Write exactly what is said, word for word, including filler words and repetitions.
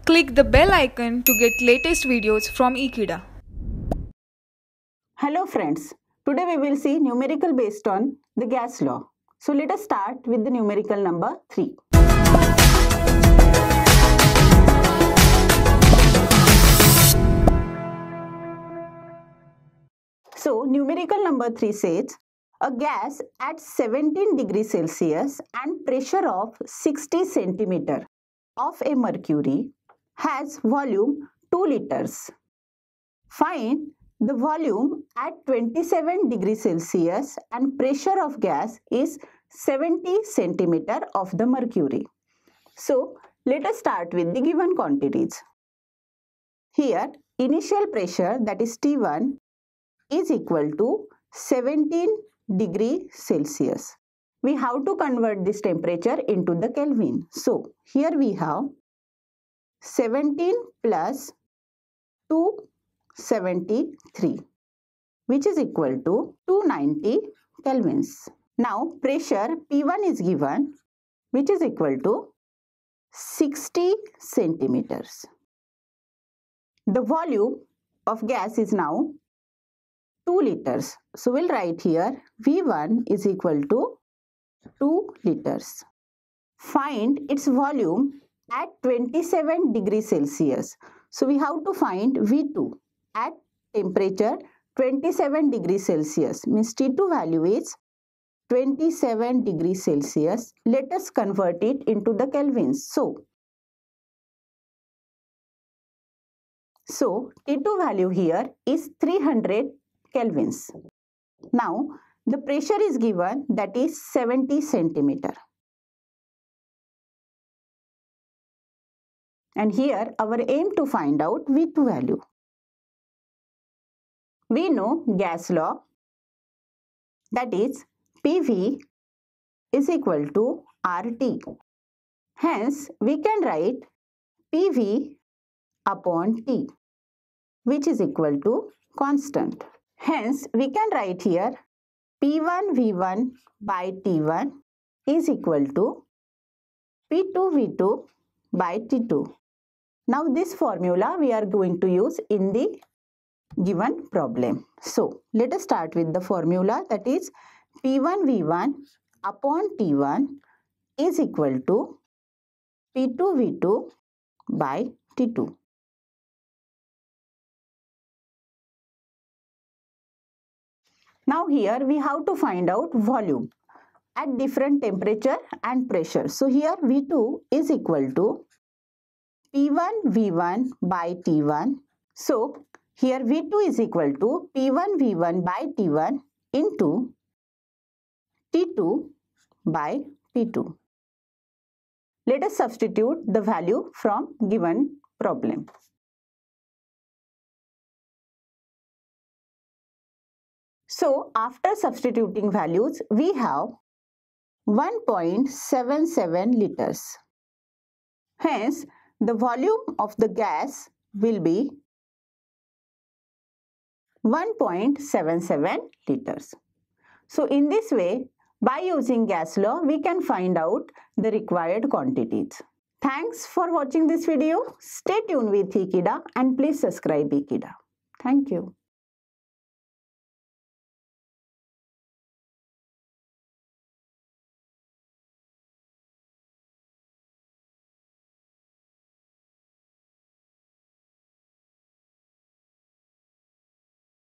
Click the bell icon to get latest videos from Ekeeda. Hello friends, today we will see numerical based on the gas law. So let us start with the numerical number three. So numerical number three says a gas at seventeen degrees Celsius and pressure of sixty centimeter of a mercury has volume two liters. Find the volume at twenty-seven degrees Celsius and pressure of gas is seventy centimeter of the mercury. So let us start with the given quantities. Here initial pressure, that is T one, is equal to seventeen degrees Celsius. We have to convert this temperature into the Kelvin. So here we have seventeen plus two seventy-three, which is equal to two hundred ninety kelvins. Now pressure P one is given, which is equal to sixty centimeters. The volume of gas is now two liters. So we'll write here V one is equal to two liters. Find its volume at twenty-seven degrees Celsius. So we have to find V two at temperature twenty-seven degrees Celsius. Means T two value is twenty-seven degrees Celsius. Let us convert it into the kelvins. So, so T two value here is three hundred kelvins. Now the pressure is given, that is seventy centimeter. And here our aim to find out V two value. We know gas law, that is P V is equal to R T. Hence we can write P V upon T, which is equal to constant. Hence we can write here P one V one by T one is equal to P two V two by T two. Now this formula we are going to use in the given problem. So let us start with the formula, that is P one V one upon T one is equal to P two V two by T two. Now here we have to find out volume at different temperature and pressure. So here V two is equal to P one V one by T one. So here V two is equal to P one V one by T one into T two by P two. Let us substitute the value from given problem. So after substituting values, we have one point seven seven liters. Hence, the volume of the gas will be one point seven seven liters. So in this way, by using gas law, we can find out the required quantities. Thanks for watching this video. Stay tuned with Ekeeda and please subscribe Ekeeda. Thank you.